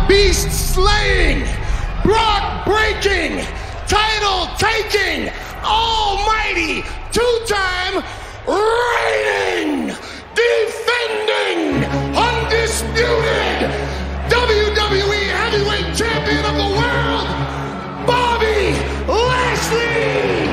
beast slaying, Brock breaking, title taking, almighty, two-time reigning, defending, undisputed WWE Heavyweight Champion of the world, Bobby Lashley!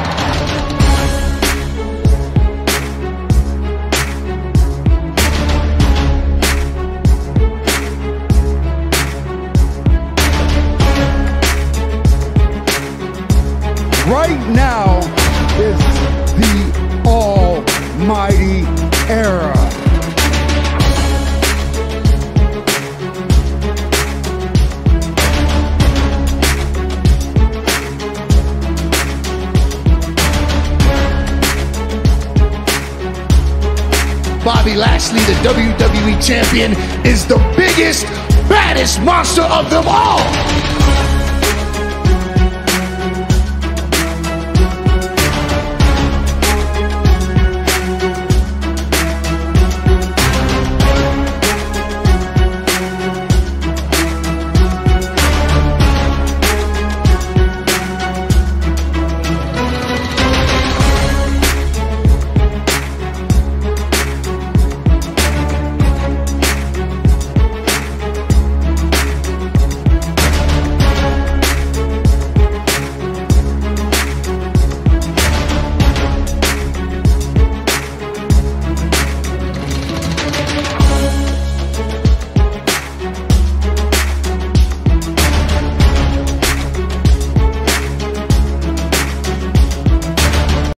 Right now is the Almighty era. Bobby Lashley, the WWE Champion, is the biggest, baddest monster of them all.